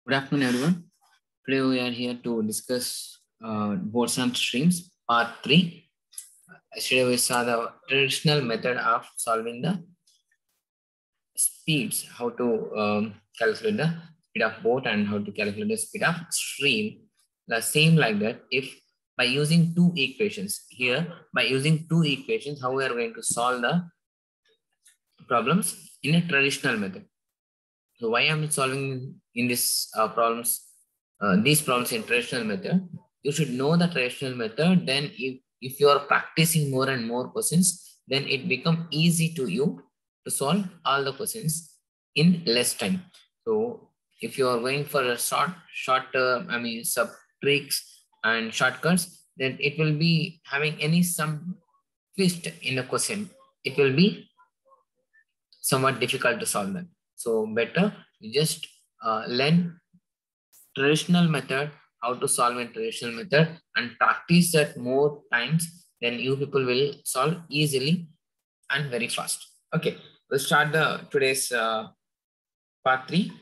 Good afternoon, everyone. Today we are here to discuss boson streams, part 3. Yesterday we saw the traditional method of solving the speeds, how to calculate the speed of boat and how to calculate the speed of stream. The same like that, if by using two equations here, by using two equations, how we are going to solve the problems in a traditional method. So why I'm solving in this these problems in traditional method? You should know the traditional method. Then, if you are practicing more and more questions, then it become easy to you to solve all the questions in less time. So if you are going for a sub tricks and shortcuts, then it will be having any some twist in the question. It will be somewhat difficult to solve them. So better you just learn traditional method, how to solve a traditional method and practice that more times, then you people will solve easily and very fast. Okay, we'll start the today's part 3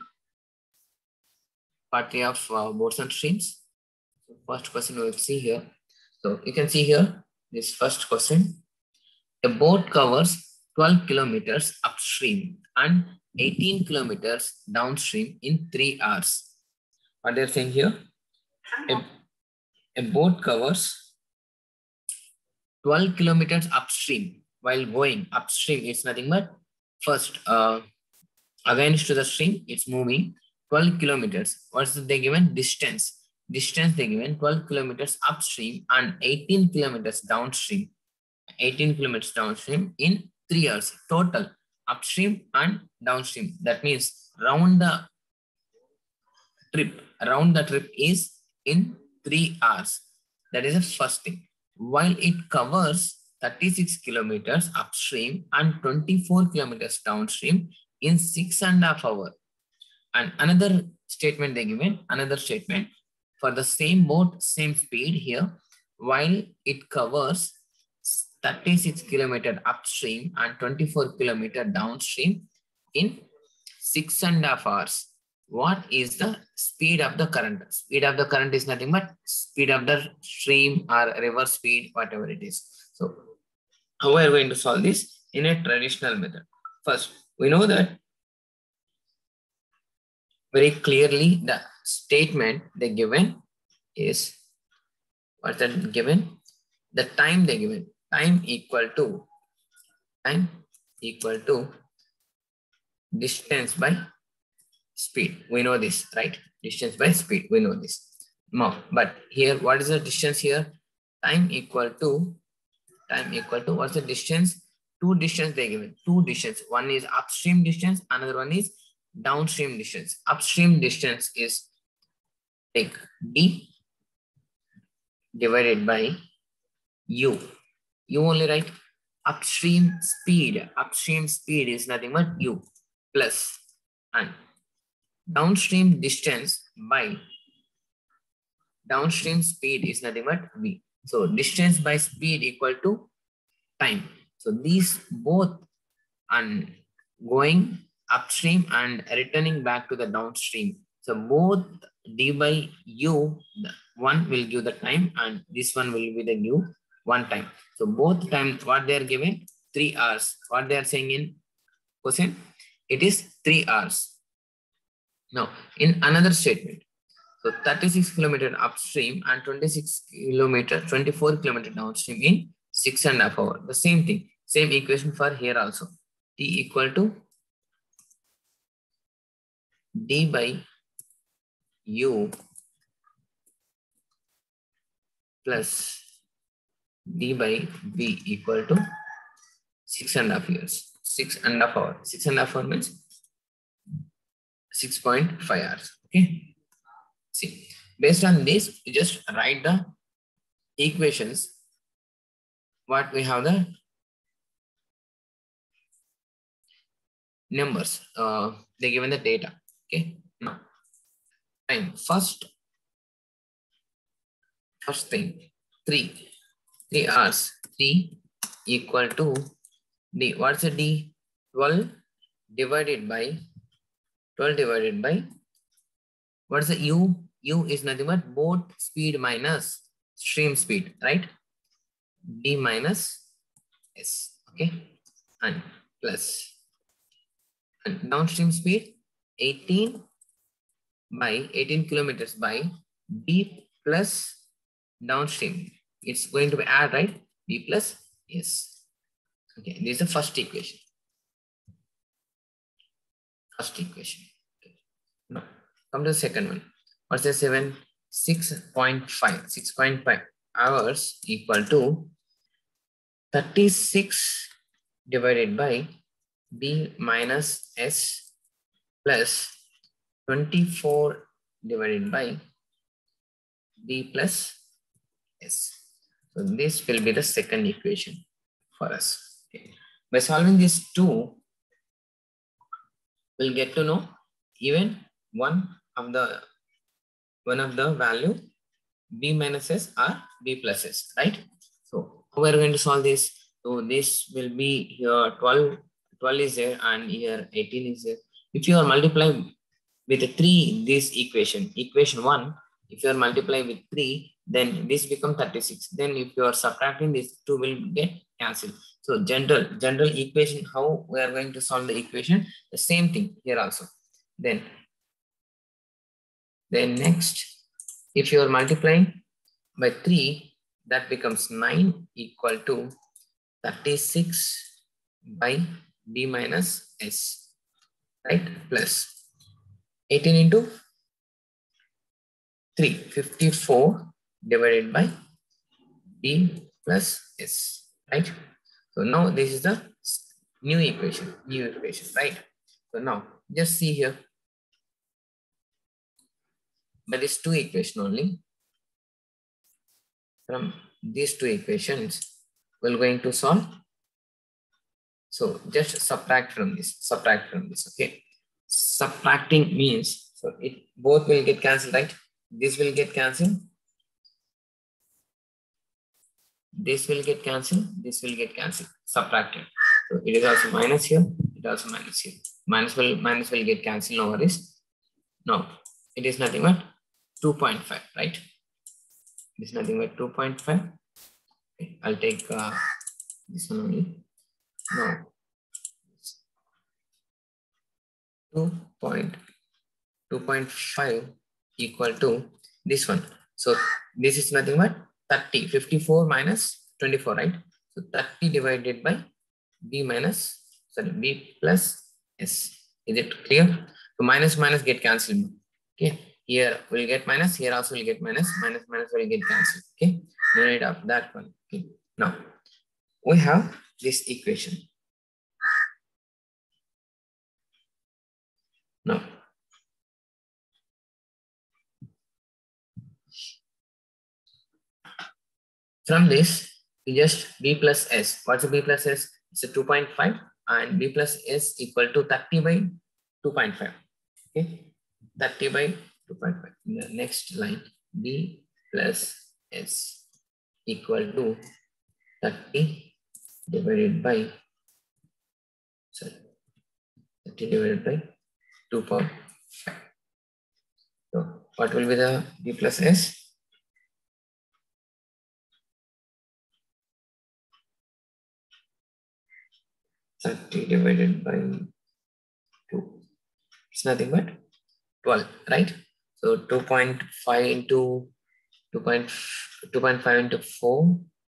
of boats and streams. So first question we will see here. So you can see here this first question. A boat covers 12 kilometers upstream and 18 kilometers downstream in 3 hours. What they're saying here, a boat covers 12 kilometers upstream. While going upstream, it's nothing but first against to the stream, it's moving 12 kilometers. What's they given? Distance. Distance they given 12 kilometers upstream and 18 kilometers downstream. 18 kilometers downstream in 3 hours total, upstream and downstream. That means round the trip is in 3 hours. That is the first thing. While it covers 36 kilometers upstream and 24 kilometers downstream in 6.5 hours. And another statement they given, another statement for the same boat, same speed here, while it covers 36 kilometers upstream and 24 kilometers downstream in 6.5 hours. What is the speed of the current? Speed of the current is nothing but speed of the stream or river speed, whatever it is. So how are we going to solve this in a traditional method? First, we know that very clearly the statement they given is, what's that given? The time they given. Time equal to distance by speed. We know this, right? Distance by speed. We know this. Now, but here, what is the distance here? Time equal to what's the distance? Two distance they given. Two distance. One is upstream distance. Another one is downstream distance. Upstream distance is take D divided by U. U only, right? Upstream speed is nothing but U plus and downstream distance by downstream speed is nothing but V. So distance by speed equal to time. So these both and going upstream and returning back to the downstream. So both D by U, one will give the time and this one will be the U one time. So both times what they are given 3 hours. What they are saying in question, it is 3 hours. Now in another statement, so 36 kilometers upstream and 24 kilometers downstream in 6.5 hours. The same thing, same equation for here also. T equal to D by U plus D by V equal to 6.5 years. 6.5 hours. 6.5 hours means 6.5 hours. Okay. See, based on this, you just write the equations. What we have the numbers. They given the data. Okay. Now, time first thing 3 hours. 3 equal to D. What's the D? 12 divided by What is the U? U is nothing but boat speed minus stream speed, right? B minus S, okay? And plus, and downstream speed 18 kilometers by B plus downstream. It's going to be R, right? B plus S. Okay, this is the first equation. Okay. Now, come to the second one. What's the 6.5. 6.5 hours equal to 36 divided by B minus S plus 24 divided by B plus S. So this will be the second equation for us. Okay. By solving these two, we'll get to know even one of the value B minus S or B plus S, right? So how we are going to solve this? So this will be here 12 is there and here 18 is there. If you are multiplying with 3 this equation 1, if you are multiplying with 3, then this becomes 36. Then if you are subtracting, this 2 will get cancelled. So general equation, how we are going to solve the equation, the same thing here also. Then next, if you are multiplying by 3, that becomes 9 equal to 36 by B minus S, right? Plus 18 into 3, 54 divided by B plus S, right? So now this is the new equation, right? So now just see here, by these two equations only, from these two equations, we're going to solve. So just subtract from this, okay? Subtracting means, so it both will get cancelled, right? This will get cancelled. This will get cancelled. This will get cancelled. Subtracted. So it is also minus here. It also minus here. Minus will get cancelled. No worries. No, it is nothing but 2.5, right? It is nothing but 2.5. Okay, I'll take this one only. No. 2.5 equal to this one. So this is nothing but 30. 54 minus 24, right? So 30 divided by B plus S. Is it clear? So minus get cancelled. Okay. Here we'll get minus. Here also we'll get minus. Minus will get cancelled. Okay. No need of that one. Okay. Now we have this equation. Now from this, we just B plus S. What's a B plus S? It's a 2.5 and B plus S equal to 30 by 2.5. Okay, 30 by 2.5. In the next line, B plus S equal to 30 divided by 2.5. So what will be the B plus S? 30 divided by 2. It's nothing but 12, right? So 2.5 into 2.5 into 4.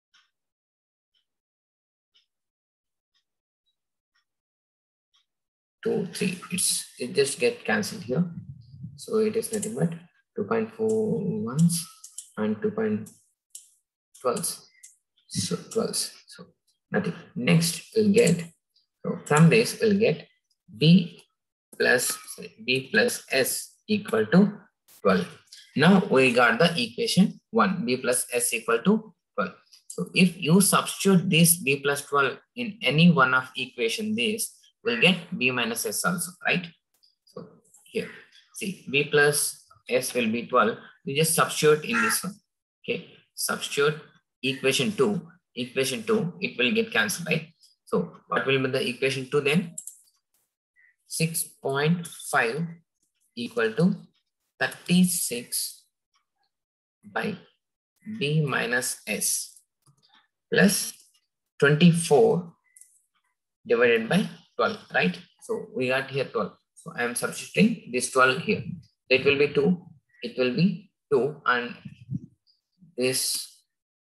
2, 3. It just get cancelled here. So it is nothing but 2.4 ones and 2.12. So 12. So nothing. Next we'll get, so from this we'll get B plus S equal to 12. Now we got the equation 1, B plus S equal to 12. So if you substitute this B plus 12 in any one of equation, this will get B minus S also, right? So here, see, B plus S will be 12. We just substitute in this one. Okay, substitute equation 2, it will get cancelled, right? So what will be the equation 2 then? 6.5 equal to 36 by B minus S plus 24 divided by 12, right? So we got here 12. So I am substituting this 12 here. It will be 2. It will be 2, and this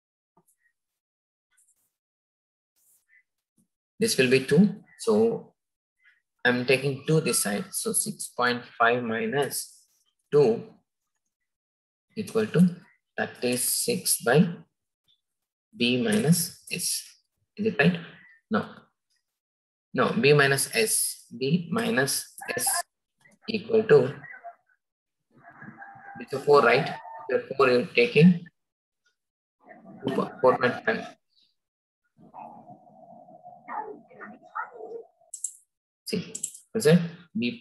will be 2. So I'm taking 2 this side. So 6.5 minus 2 equal to 36 by B minus S. Is it right? No. No, B minus S. B minus S equal to, it's a 4, right? The 4 you're taking 4.5. See, is it B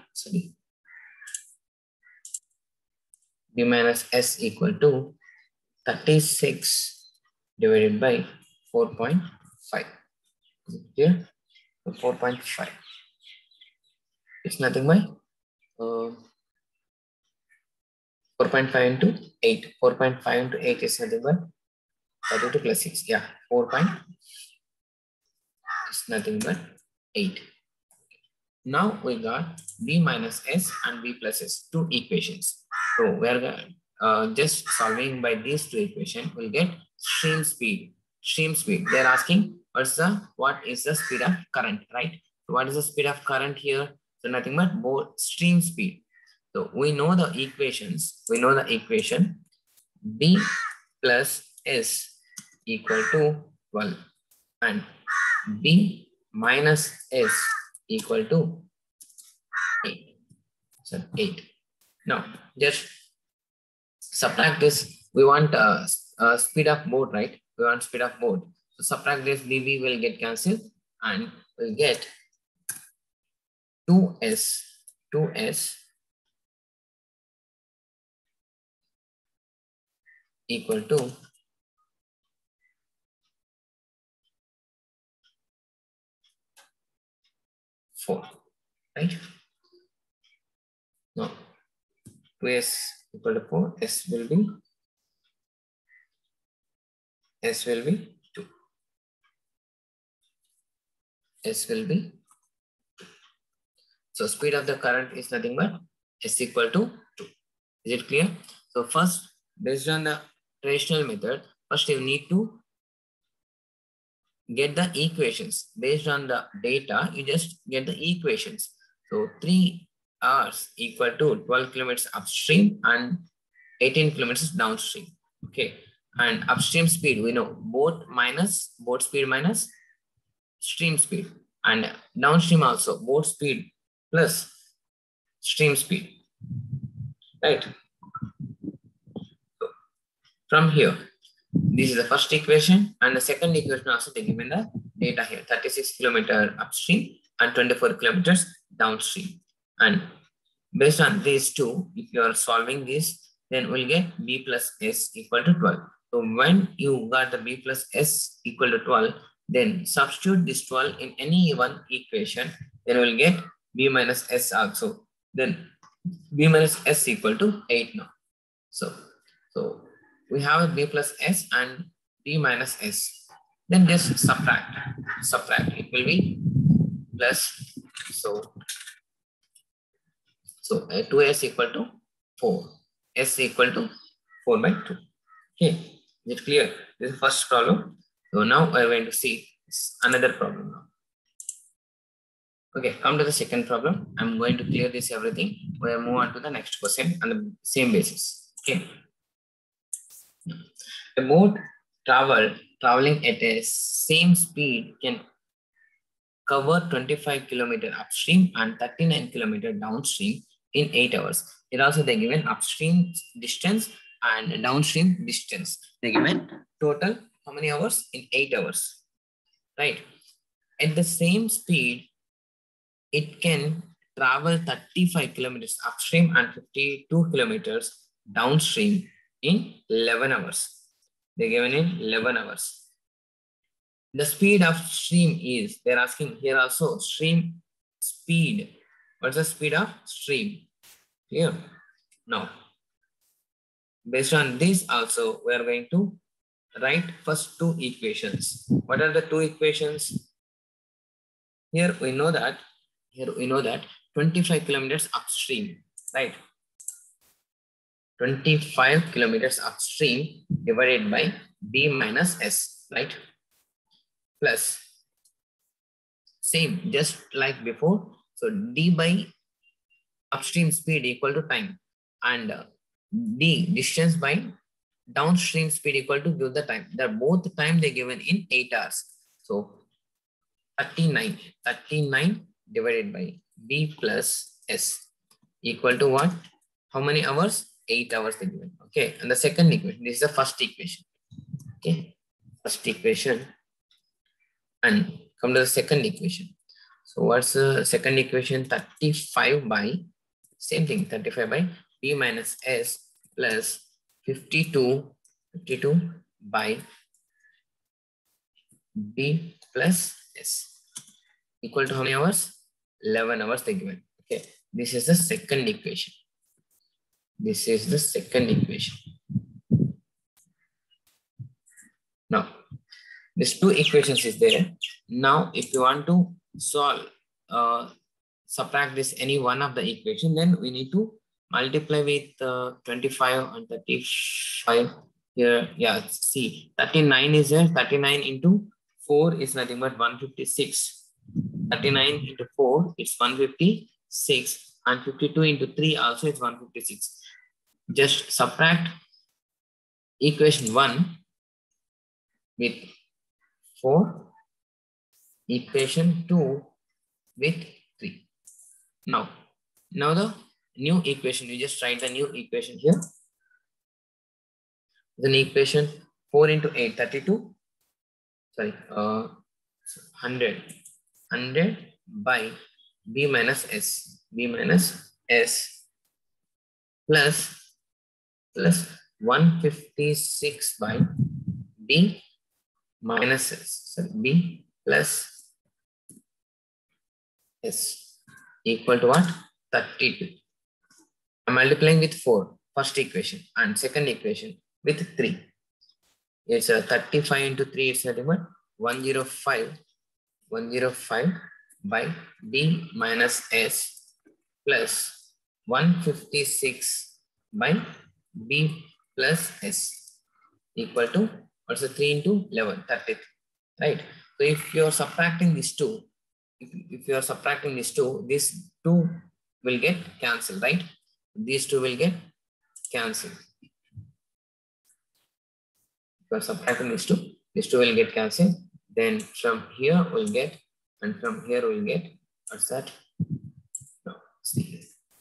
minus S equal to 36 divided by 4.5. Here, 4.5. It's nothing but 4.5 into 8. 4.5 into 8 is nothing but 32 plus 6. Yeah, 4. It's nothing but 8. Now we got B minus S and B plus S, 2 equations. So we are just solving by these 2 equations. We'll get stream speed. Stream speed. They're asking what is the speed of current, right? So what is the speed of current here? So nothing but both stream speed. So we know the equations. We know the equation B plus S equal to 12 and B minus S equal to 8. So 8. Now just subtract this. We want speed of both, right? We want speed of both. So subtract this, dB will get cancelled and we'll get 2S equal to 4, right? No, 2S equal to 4, S will be 2. S will be 2. So speed of the current is nothing but S equal to 2. Is it clear? So first, based on the traditional method, first you need to get the equations. Based on the data, you just get the equations. So 3 hours equal to 12 kilometers upstream and 18 kilometers downstream. Okay. And upstream speed, we know both speed minus stream speed. And downstream also, both speed plus stream speed. Right. So from here, this is the first equation, and the second equation also they given the data here, 36 kilometer upstream and 24 kilometers downstream. And based on these two, if you are solving this, then we'll get B plus S equal to 12. So when you got the B plus S equal to 12, then substitute this 12 in any one equation, then we'll get B minus S also. Then B minus S equal to 8 now. So we have a B plus S and B minus S. Then just subtract. It will be plus. So 2S equal to 4. S equal to 4 by 2. Okay, is it clear? This is the first problem. So now we are going to see another problem now. Okay, come to the second problem. I'm going to clear this everything. We'll move on to the next question on the same basis. Okay. A boat traveling at a same speed can cover 25 kilometer upstream and 39 kilometer downstream in 8 hours. Here also they given upstream distance and downstream distance. They given total how many hours? In 8 hours. Right. At the same speed, it can travel 35 kilometers upstream and 52 kilometers downstream in 11 hours. They're given in 11 hours. The speed of stream is, they're asking here also, stream speed. What's the speed of stream? Here. Now, based on this also, we are going to write first two equations. What are the two equations? Here we know that 25 kilometers upstream, right? 25 kilometers upstream divided by B minus S, right? Plus, same, just like before. So D by upstream speed equal to time, and D distance by downstream speed equal to give the time. They're both time they given in 8 hours. So 39 divided by B plus S equal to what? How many hours? 8 hours they given. Okay, and the second equation, this is the first equation. Okay, first equation, and come to the second equation. So what's the second equation? 35 by, same thing, 35 by B minus S plus 52 by B plus S equal to how many hours? 11 hours they given. Okay, this is the second equation. This is the second equation. Now, these two equations is there. Now, if you want to solve, subtract this any one of the equation, then we need to multiply with 25 and 35 here. Yeah, see, 39 is there. 39 into 4 is nothing but 156. 39 into 4 is 156, and 52 into 3 also is 156. Just subtract equation 1 with 4, equation 2 with 3. Now the new equation, you just write the new equation here. Then equation 4 into 8, 32. Sorry, 100 by B minus S. B minus S plus 156 by B minus S. Sorry, B plus S equal to what? 32. I'm multiplying with 4, first equation, and second equation with 3. It's a 35 into 3, it's nothing but 105 by B minus S plus 156 by B plus S equal to, also 3 into 11, 30. Right? So if you're subtracting these two, if you are subtracting these two, these two will get cancelled, right? These two will get cancelled. If you are subtracting these two will get cancelled. Then from here we'll get, and from here we'll get, what's that? No, see,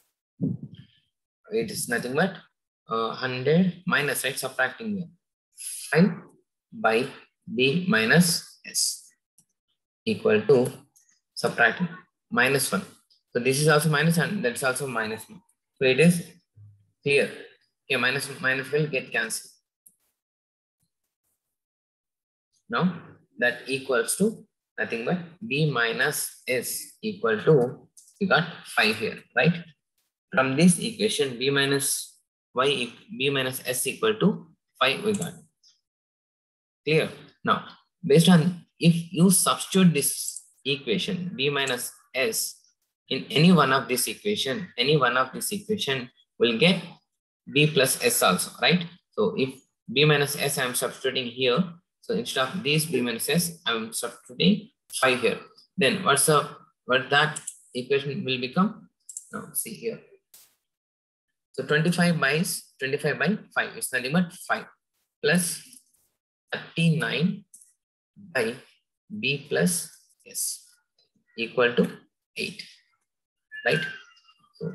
it is nothing but 100 minus, right? Subtracting here, 5 by B minus S equal to, subtracting, minus 1. So this is also minus, and that's also minus 1. So it is clear. Okay, minus will get cancelled. Now that equals to nothing but B minus S equal to, we got 5 here, right? From this equation, B minus S equal to 5 we got. Clear? Now, based on, if you substitute this equation, B minus S, in any one of this equation, will get B plus S also, right? So if B minus S I am substituting here, so instead of this B minus S, I am substituting 5 here. Then what that equation will become? Now see here. So 25 by 5 is nothing but 5 plus 39 by B plus S equal to 8, right? So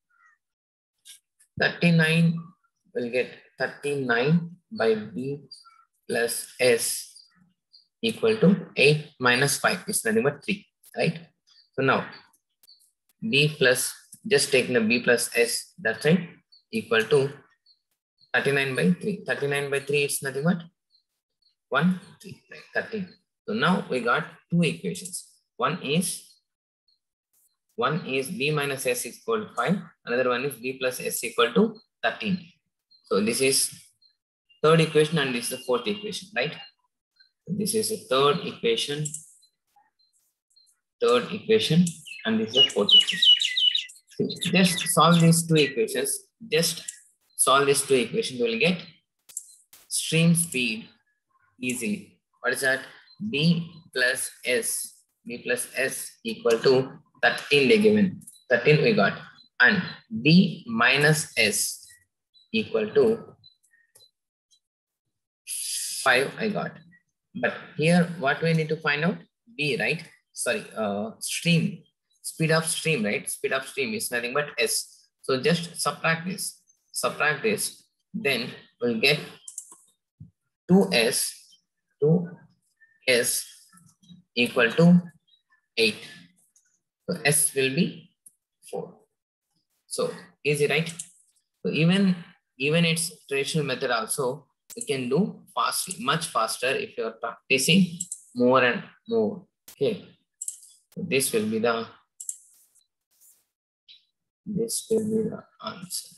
39 will get 39 by B plus S equal to 8 minus 5 is nothing but 3, right? So now B plus, just taking the B plus S, that's right, equal to 39 by 3. 39 by 3 is nothing but 1, 3, right? 13. So now we got two equations. One is One is b minus s equal to 5. Another one is b plus s equal to 13. So this is third equation and this is the fourth equation, right? This is the third equation, and this is the fourth equation. Just solve these two equations. Just solve these two equations. You will get stream speed easily. What is that? B plus S equal to 13 they given. 13 we got. And B minus S equal to 5 I got. But here what we need to find out? B, right? Sorry, stream. Speed of stream, right? Speed of stream is nothing but S. So just subtract this. Then we'll get 2S equal to 8. So S will be 4. So easy, right? So even its traditional method also you can do fastly, much faster if you are practicing more and more. Okay. So this will be the answer.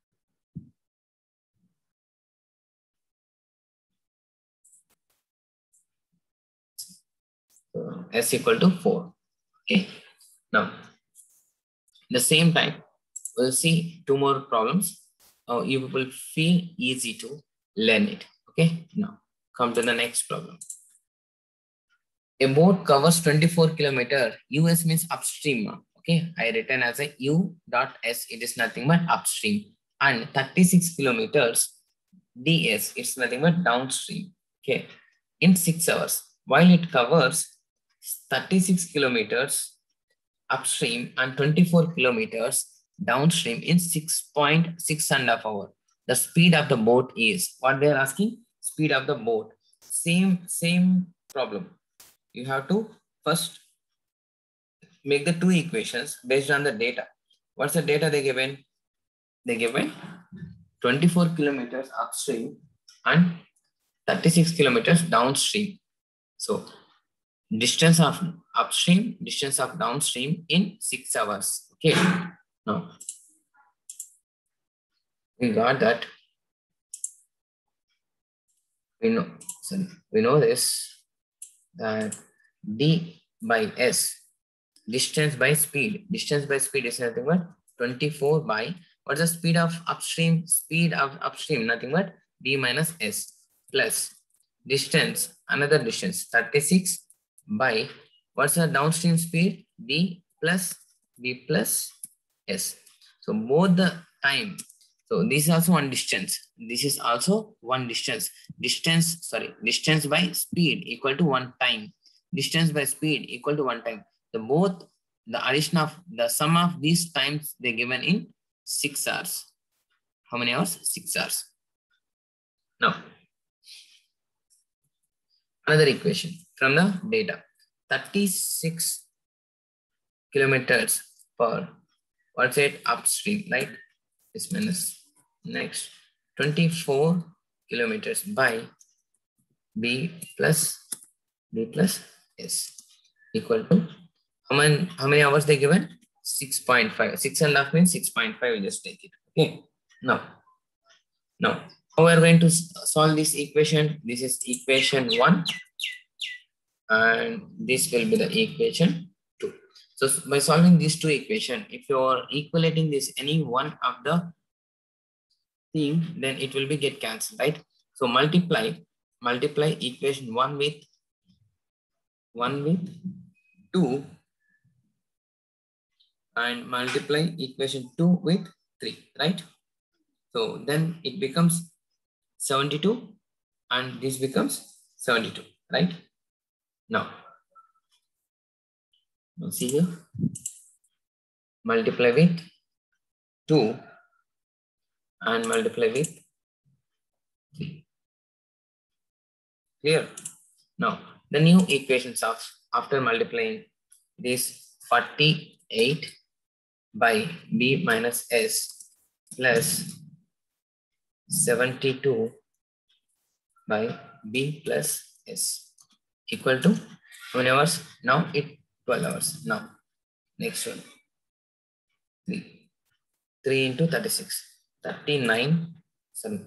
So S equal to 4. Okay. Now, the same time, we'll see two more problems. You will feel easy to learn it. Okay. Now, come to the next problem. A boat covers 24 kilometer. US means upstream. Okay. I written as a U dot S. It is nothing but upstream. And 36 kilometers DS. It's nothing but downstream. Okay. In 6 hours. While it covers 36 kilometers upstream and 24 kilometers downstream in 6.6.5 hours. The speed of the boat is what they are asking. Speed of the boat. Same problem. You have to first make the two equations based on the data. What's the data they given? They given 24 kilometers upstream and 36 kilometers downstream. So distance of upstream, distance of downstream in 6 hours. Okay. Now we got that. We know this, that D by S, distance by speed is nothing but 24 by what's the speed of upstream? Speed of upstream nothing but D minus S plus distance, another distance 36 by what's the downstream speed? D plus S. So both the time. So this is also one distance. This is also one distance. Distance by speed equal to one time. Distance by speed equal to one time. The addition of the sum of these times they given in 6 hours. How many hours? 6 hours. Now, another equation from the data. 36 kilometers per, what's it? Upstream, right? This minus. Next, 24 kilometers by B plus S equal to how many hours they given? 6.5. 6.5 means 6.5. We just take it. Okay. Now how we are going to solve this equation? This is equation 1, and this will be the equation 2. So by solving these two equations, if you are equating this any one of the thing, then it will be get cancelled, right? So multiply equation 1 with 2 and multiply equation 2 with 3, right? So then it becomes 72 and this becomes 72, right? Now see here, multiply with 2 and multiply with 3. Clear? Now the new equations of after multiplying this 48 by B minus S plus 72 by B plus S equal to how many hours? Now it 12 hours. Now next one. 3. 3 into 36. 39. Sorry.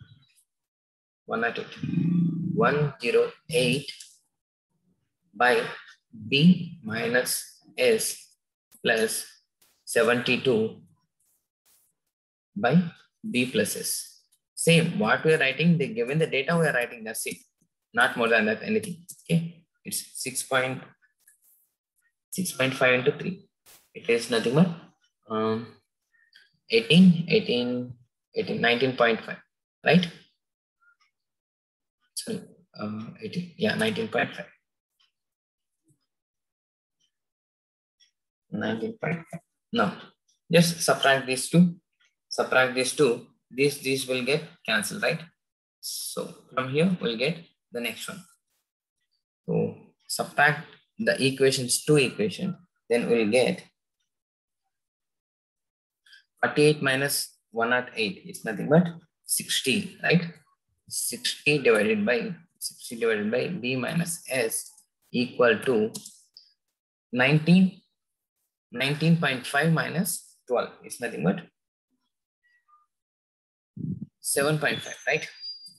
108. 108 by B minus S plus 72 by B plus S. Same, what we are writing, they given the data we are writing, that's it. Not more than that, anything. Okay, it's 6.5 into 3. It is nothing but 19.5, right? Sorry, 18, yeah, 19.5. 19.5. Now, just subtract these two. Subtract these two. These will get cancelled, right? So from here we'll get the next one. So subtract the equations, two equation, then we'll get 48 minus 108 is nothing but 60, right? 60 divided by B minus S equal to 19.5 minus 12 is nothing but 7.5, right?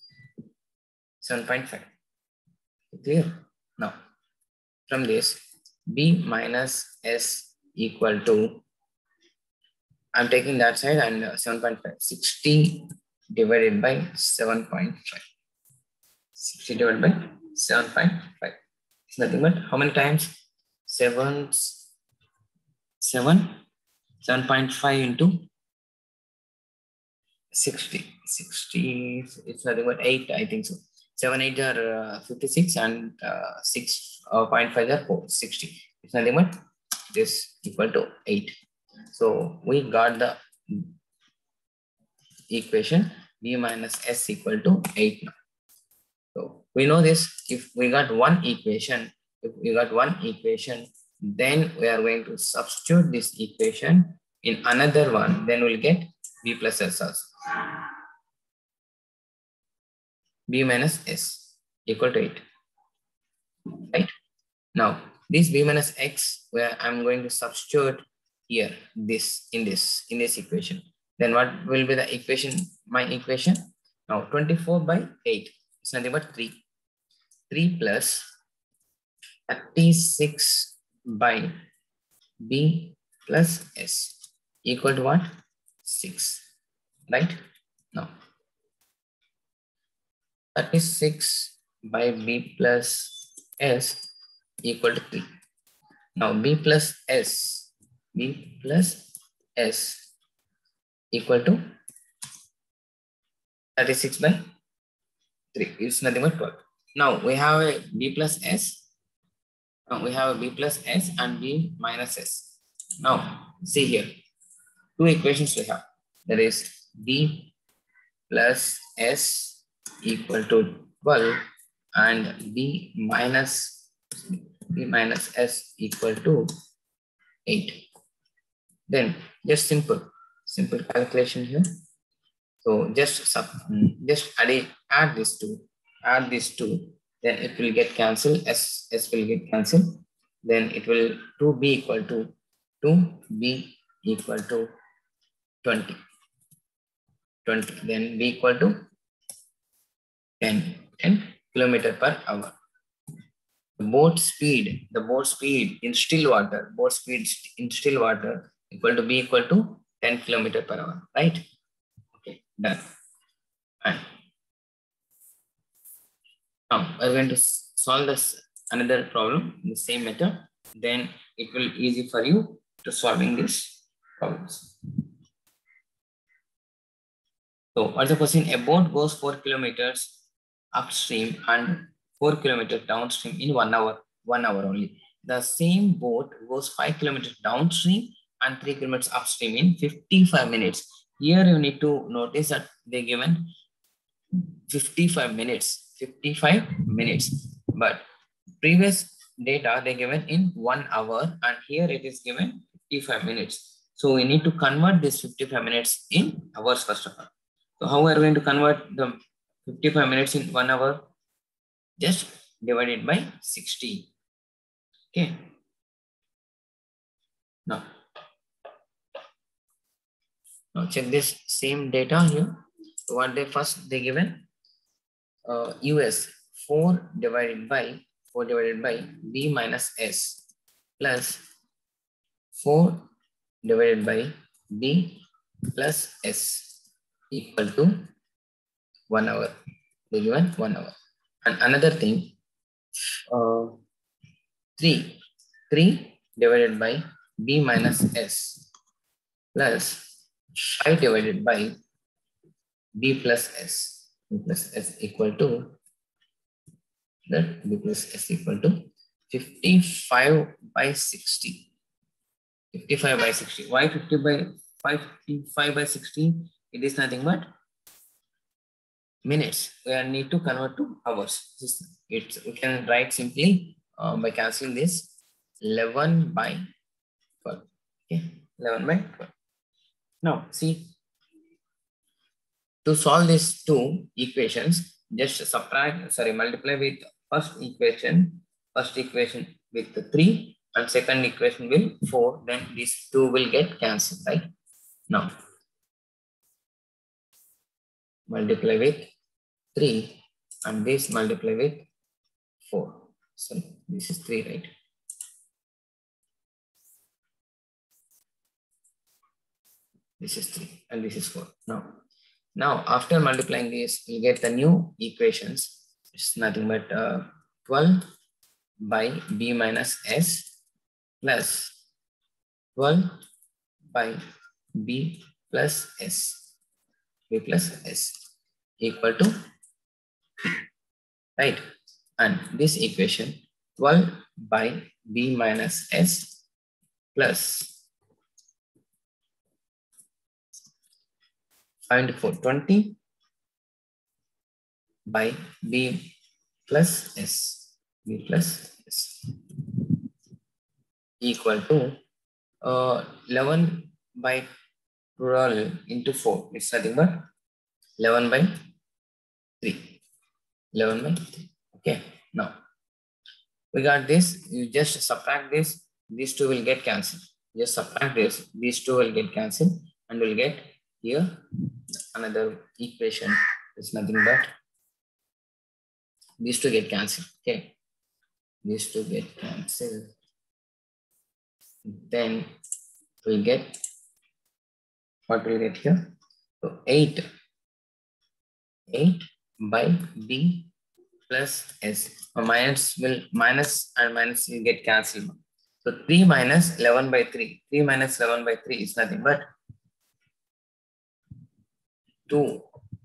7.5. Clear? Now, from this, B minus S equal to, I'm taking that side and 7.5. 60 divided by 7.5. 60 divided by 7.5. It's nothing but how many times? 7.5 into 60. 60, it's nothing but 8, I think so. 7, 8 are 56 and 6.5 are 4, 60. It's nothing but this equal to 8. So we got the equation B minus S equal to 8 now. So we know this, if we got one equation, then we are going to substitute this equation in another one, then we'll get B plus S also. B minus S equal to 8, right? Now, this B minus X, where I'm going to substitute here, in this equation. Then what will be the equation, my equation? Now, 24 by 8, it's nothing but 3. 3 plus 36 by B plus S equal to what? 6, right? Now, 36 by B plus S equal to 3. Now, B plus S equal to 36 by 3. It's nothing but 12. Now, we have a B plus S. We have a B plus S and B minus S. Now, see here. Two equations we have. That is B plus S equal to 12 and B minus S equal to 8. Then just simple calculation here. So just add these two, then it will get cancelled. S will get cancelled. Then it will 2B equal to 20. Then B equal to 10 kilometer per hour. The boat speed in still water, equal to B equal to 10 kilometer per hour, right? Okay, done. And now we're going to solve this another problem in the same method. Then it will be easy for you to solving these problems. So what's the question? A boat goes 4 kilometers upstream and 4 kilometers downstream in 1 hour. 1 hour only. The same boat goes 5 kilometers downstream and 3 kilometers upstream in 55 minutes. Here you need to notice that they given 55 minutes. But previous data they given in 1 hour and here it is given 55 minutes. So we need to convert this 55 minutes in hours first of all. So how we are going to convert the 55 minutes in 1 hour? Just divide it by 60. Okay. Now, Now check this same data here. What they given US 4 divided by B minus S plus 4 divided by B plus S equal to 1 hour. They given 1 hour. And another thing, 3 divided by B minus S plus 5 divided by B plus S. B plus S equal to that B plus S equal to 55 by 60. 55 by 60. Why 55 by 60? It is nothing but minutes. We need to convert to hours. We can write simply by cancelling this 11 by 12. Okay, 11 by 12. Now, see, to solve these two equations, just multiply with first equation with the 3 and second equation will 4. Then these two will get cancelled, right? Now, multiply with 3 and this multiply with 4. So this is 3, right? This is 3 and this is 4. Now after multiplying this, you get the new equations. It's nothing but 12 by B minus S plus 12 by B plus S. B plus S equal to, right? And this equation 12 by B minus S plus 20 by B plus S. B plus S equal to 11 by 12 into 4. It's nothing but 11 by 3. 11 by 3. Okay. Now, we got this. You just subtract this. These two will get cancelled. Just subtract this. These two will get cancelled. And we'll get here another equation. It's nothing but these two get cancelled. Okay. These two get cancelled. Then we'll get, what we'll get here? So 8 by B plus S. Minus and minus will get cancelled. So 3 minus 11 by 3. 3 minus 11 by 3 is nothing but 2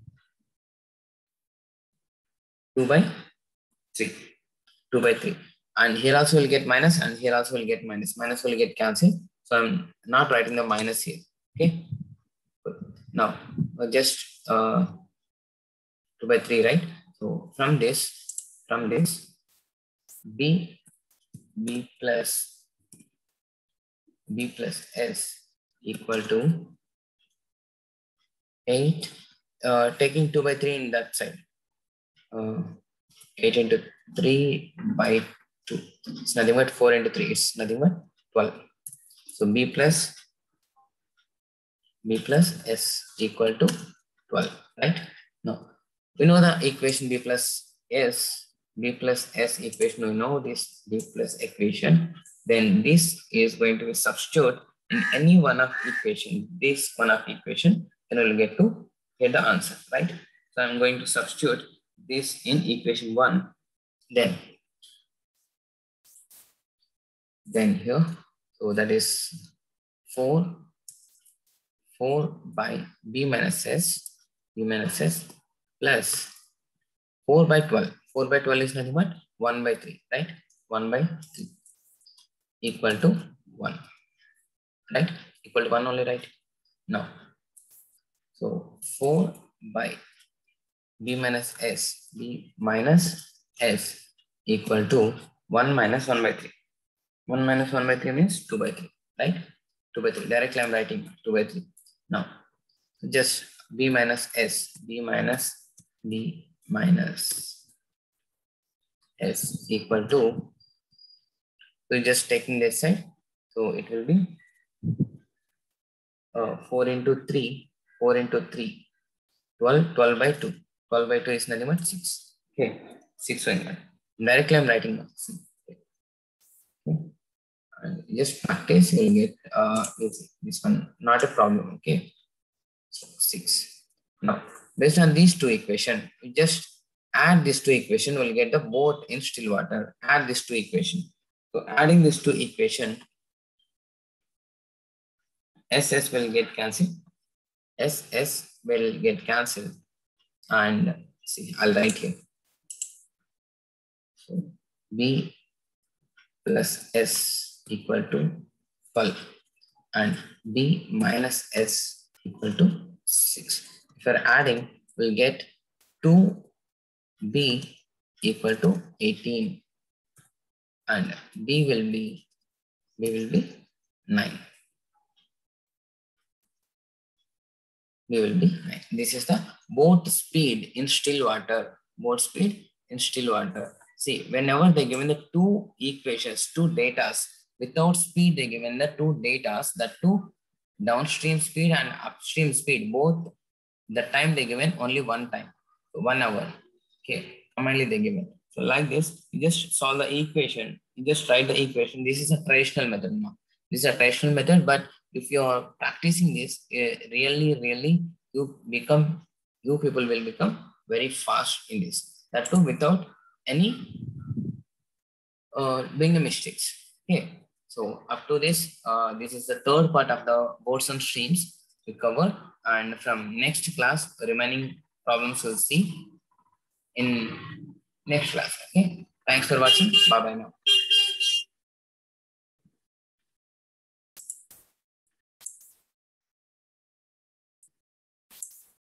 by 3. 2 by 3. And here also will get minus and here also will get minus. Minus will get cancelled. So I'm not writing the minus here. Okay. Now just 2 by 3, right? So from this B plus S equal to 8. Taking 2 by 3 in that side. 8 into 3 by 2. It's nothing but 4 into 3. It's nothing but 12. So B plus S equal to 12, right? Now, we know the equation B plus S equation. We know this B plus equation. Then this is going to be substitute in any one of equation. This one of equation, then we'll get the answer, right? So I'm going to substitute this in equation 1. Then here, so that is 4 by B minus S plus 4 by 12. 4 by 12 is nothing but 1 by 3, right? 1 by 3 equal to 1, right? Equal to 1 only, right? Now, so 4 by B minus S equal to 1 minus 1 by 3. 1 minus 1 by 3 means 2 by 3, right? 2 by 3. Directly I'm writing 2 by 3. Now, just B minus S equal to, so just taking this side. So it will be 4 into 3 4 into 3, 12, 12 by 2. 12 by 2 is nothing but 6. Okay, 6 by 1. Directly I'm writing now. Okay. And just practice, you will get this one, not a problem. Okay, so 6. Now, based on these two equations, you just add these two equations, we'll get the boat in still water. Add these two equations. So adding these two equations, SS will get cancelled. SS will get cancelled. And see, I'll write here. So B plus S equal to 12 and B minus S equal to 6. If you're adding, we'll get 2B equal to 18 and B will be 9. B will be 9. This is the boat speed in still water. Boat speed in still water. See, whenever they given the two equations, two datas, without speed, they given the two datas, the two downstream speed and upstream speed, both the time they given only one time, 1 hour. Okay, commonly they given. So like this, you just solve the equation. You just write the equation. This is a traditional method now. This is a traditional method, but if you are practicing this, really, you people will become very fast in this. That too without any doing the mistakes. Okay. So up to this, this is the third part of the boards and streams we cover, and from next class, the remaining problems we'll see in next class. Okay. Thanks for watching. Bye bye now.